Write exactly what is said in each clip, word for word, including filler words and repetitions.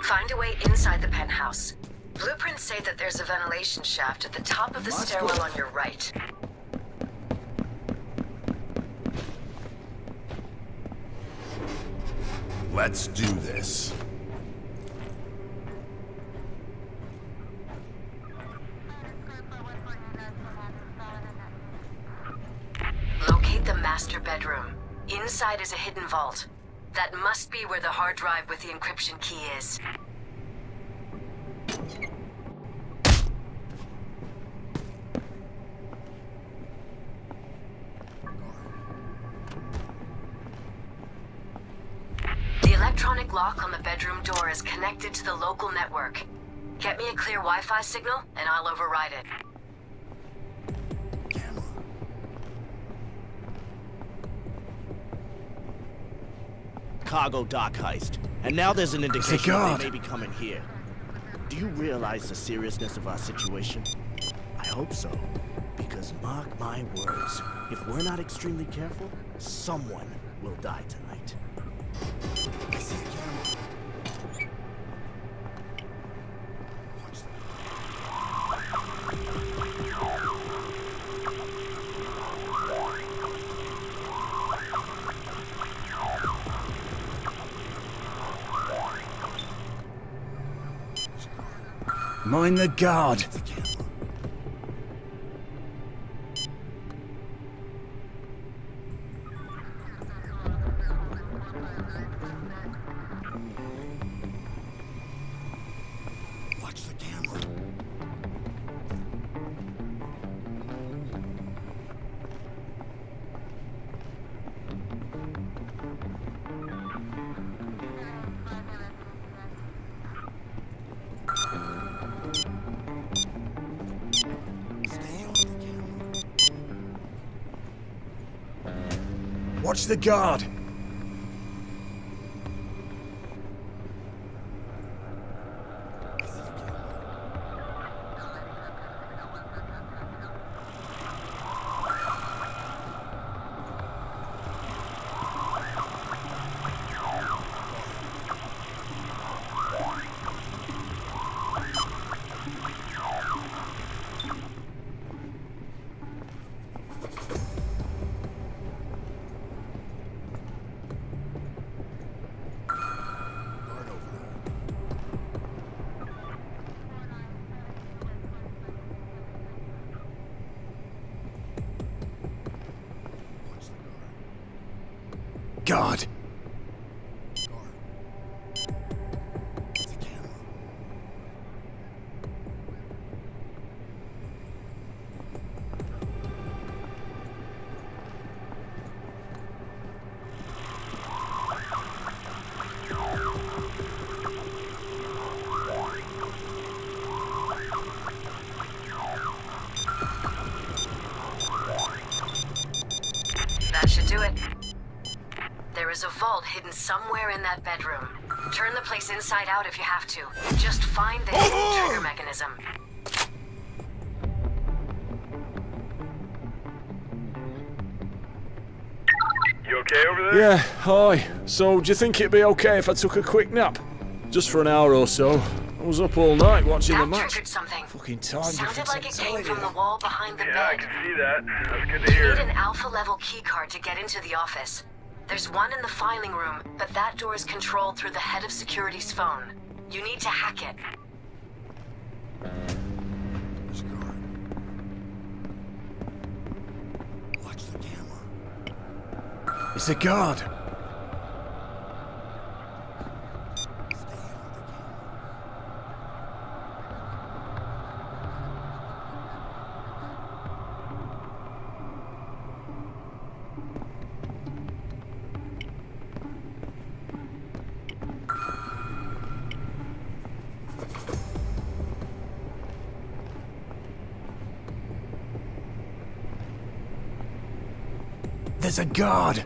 Find a way inside the penthouse. Blueprints say that there's a ventilation shaft at the top of the stairwell on your right. Let's do this. Locate the master bedroom. Inside is a hidden vault. That must be where the hard drive with the encryption key is. The electronic lock on the bedroom door is connected to the local network. Get me a clear Wi-Fi signal, and I'll override it. Cargo dock heist. And now there's an indication that they may be coming here. Do you realize the seriousness of our situation? I hope so. Because mark my words, if we're not extremely careful, someone will die tonight. I see the camera. Mind the guard. Watch the camera. Watch the guard. God. That should do it. There is a vault hidden somewhere in that bedroom. Turn the place inside out if you have to. Just find the hidden trigger mechanism. You okay over there? Yeah, hi. So, do you think it'd be okay if I took a quick nap? Just for an hour or so. I was up all night watching That the match. triggered something. Fucking time Sounded difference, like I'm it came telling from you. the wall behind the Yeah, I bed. can see that. That's good to You hear. need an alpha-level keycard to get into the office. There's one in the filing room, but that door is controlled through the head of security's phone. You need to hack it. Watch the camera. It's a guard. There's a guard!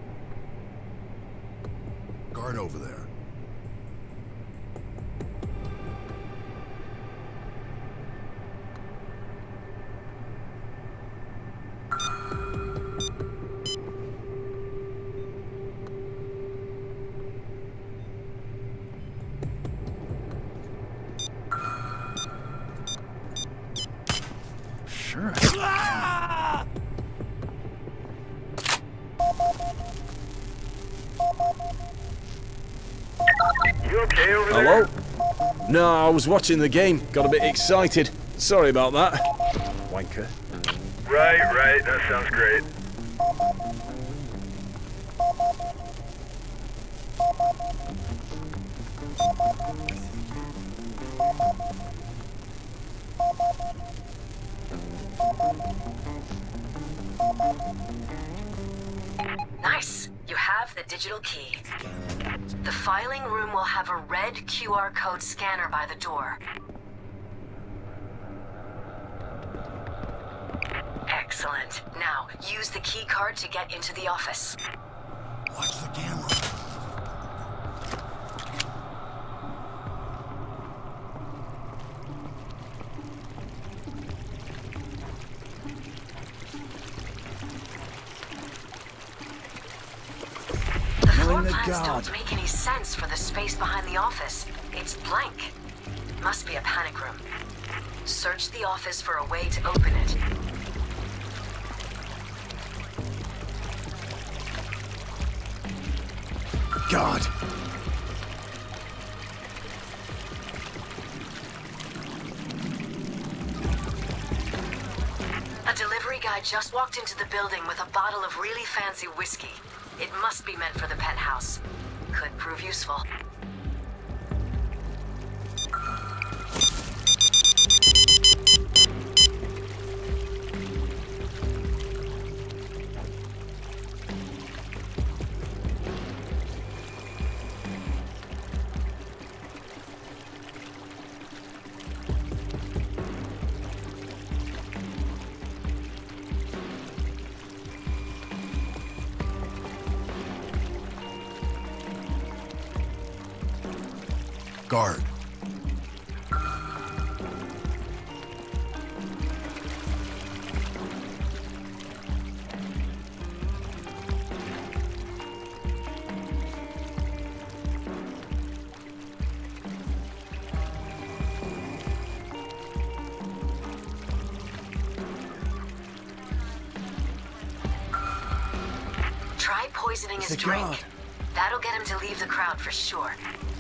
Guard over there. You okay over Hello? there? No, I was watching the game. Got a bit excited. Sorry about that. Wanker. Right, right. That sounds great. Nice. You have the digital key. The filing room will have a red Q R code scanner by the door. Excellent. Now, use the key card to get into the office. Watch the camera. The floor Knowing the plans guard. don't make any sense for the space behind the office. It's blank. Must be a panic room. Search the office for a way to open it. God. A delivery guy just walked into the building with a bottle of really fancy whiskey. It must be meant for the penthouse. Could prove useful. Guard. Try poisoning his The drink. guard. That'll get him to leave the crowd for sure.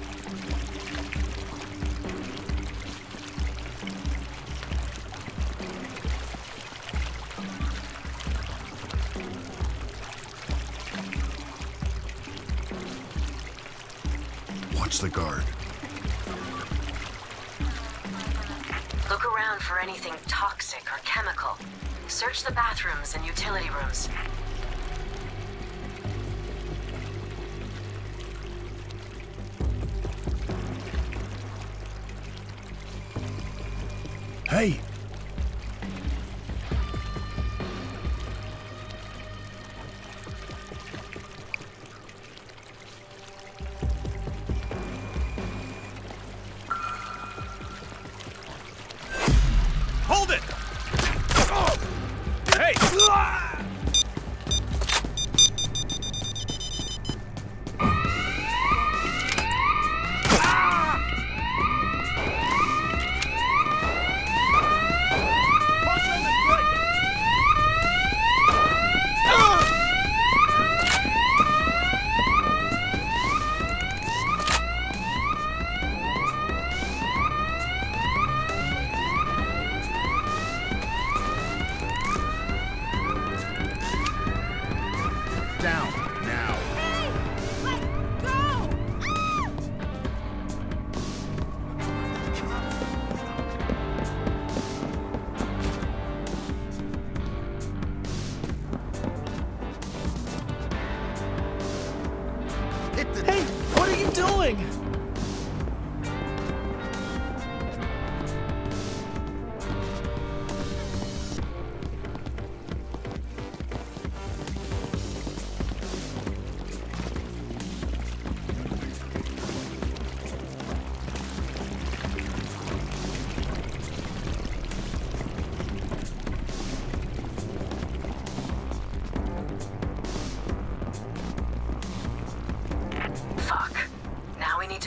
Watch the guard. Look around for anything toxic or chemical. Search the bathrooms and utility rooms. Hey! Hold it! Hey! Down, now. Hey, what are you doing? Fuck. Now we need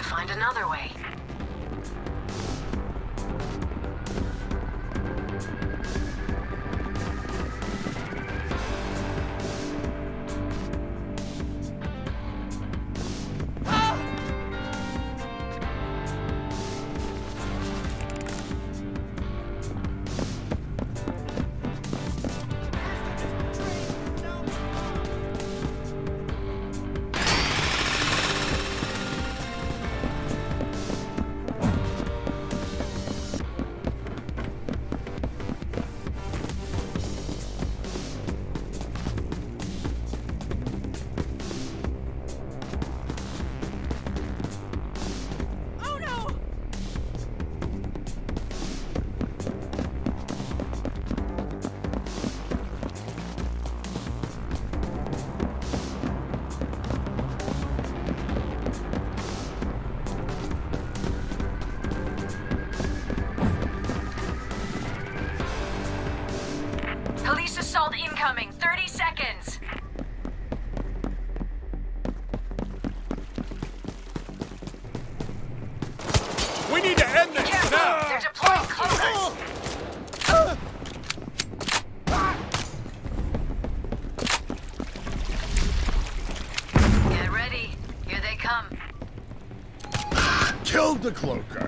killed the cloaker.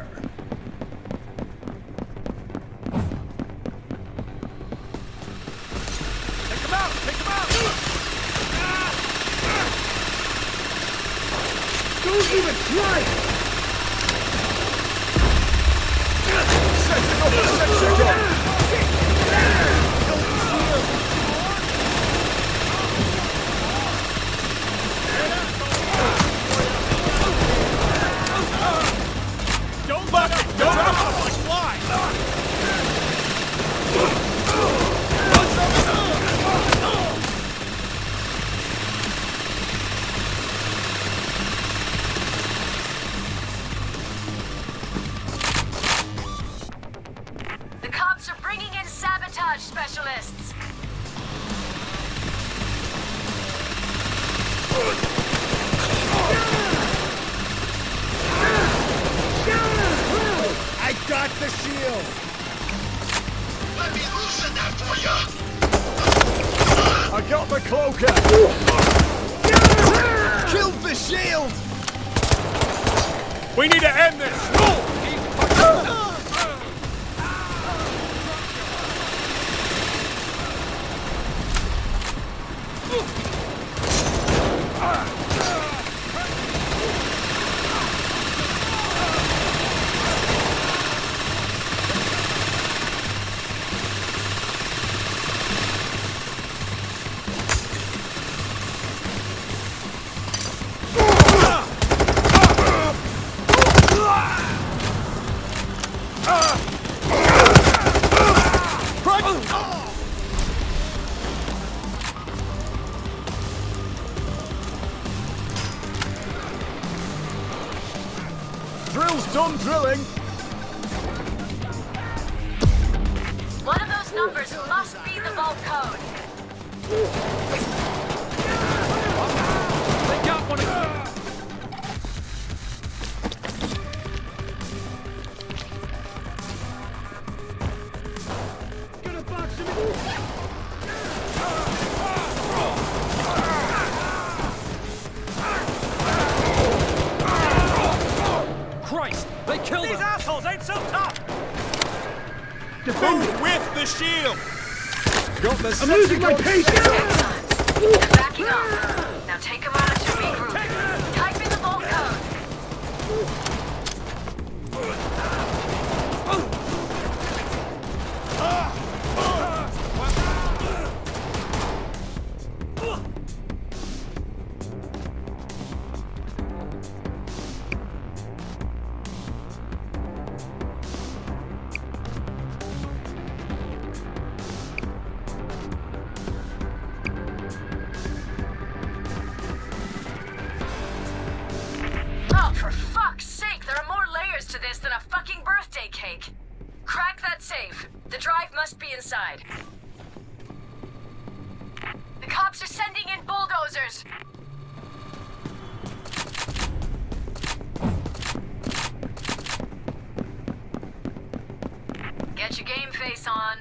Take him out! Take him out! Don't even try! Setting up a sensor gun! Don't let him! Don't let him! Fly! The cops are bringing in sabotage specialists. I got the shield! Let me loosen that for you! I got the cloaker! Killed the shield! We need to end this! Drill's done drilling! One of those numbers must be the vault code. They got one again! Christ! They killed These him! These assholes ain't so tough! Defend with the shield! Got the I'm losing my patience! Excellent. They're backing up. Now take them out to regroup. Type in the vault code. Oh, for fuck's sake, there are more layers to this than a fucking birthday cake. Crack that safe. The drive must be inside. The cops are sending in bulldozers. Get your game face on.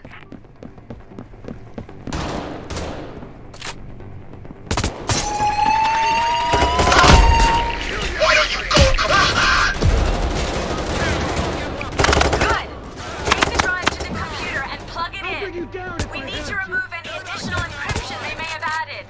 Why don't you go? Come on! Good. Take the drive to the computer and plug it in. We need to remove any additional encryption they may have added.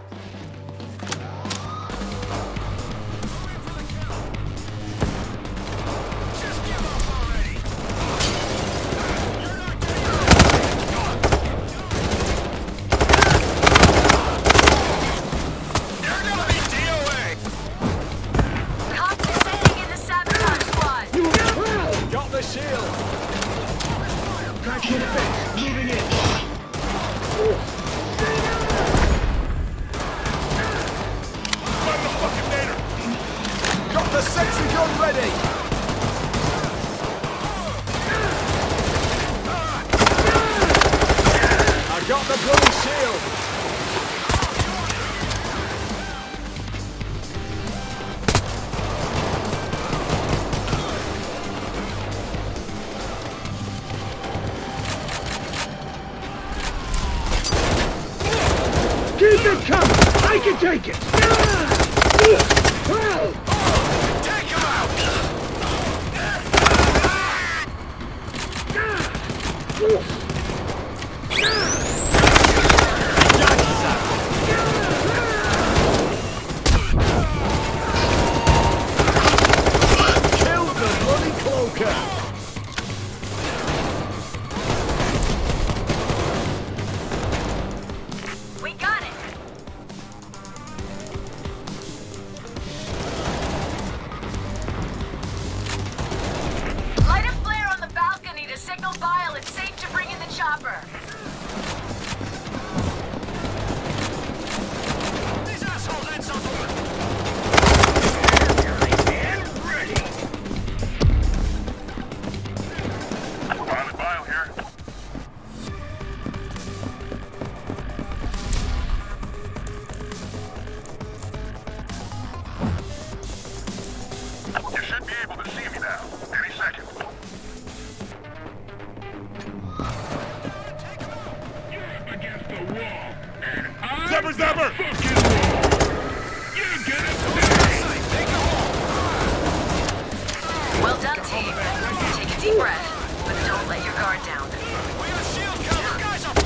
You're gonna be D O A! Cops are sending in the sabotage squad. Got the shield! Traction fixed. Moving in. Find the fucking nader! Got the sexy gun ready! I got the bloody shield! Keep it coming! I can take it! Take him out! cover! You're gonna die! Well done, team. Take a deep breath, but don't let your guard down. We got shield cover! Guys are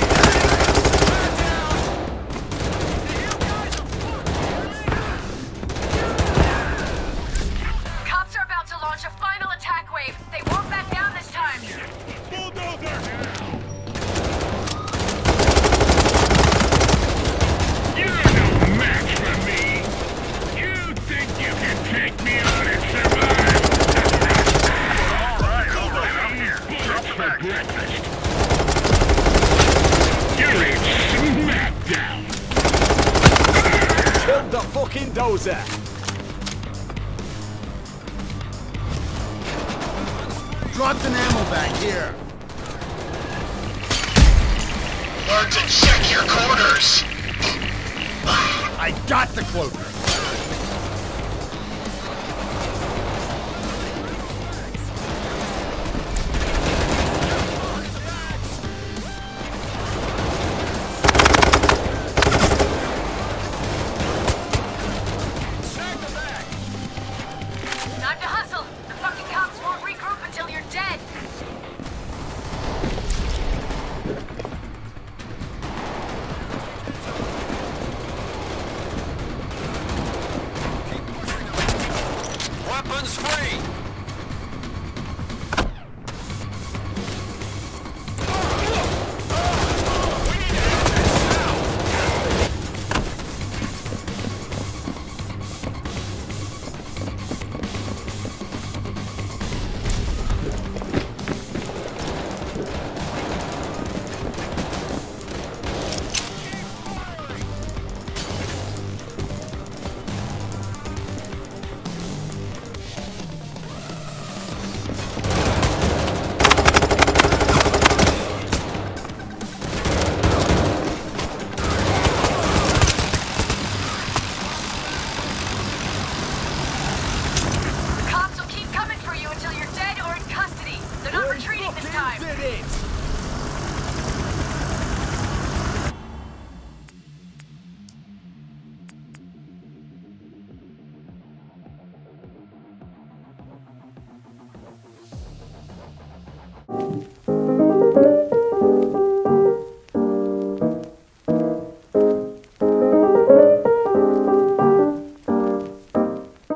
Cops are about to launch a final attack wave. They won't back down this time. bulldozer! Take me on and survive! Alright, hold on, I'm here. Drop the bag. Breakfast. You're in smackdown! Killed the fucking dozer! Dropped an ammo bag here. Learn to check your corners! I got the cloaker.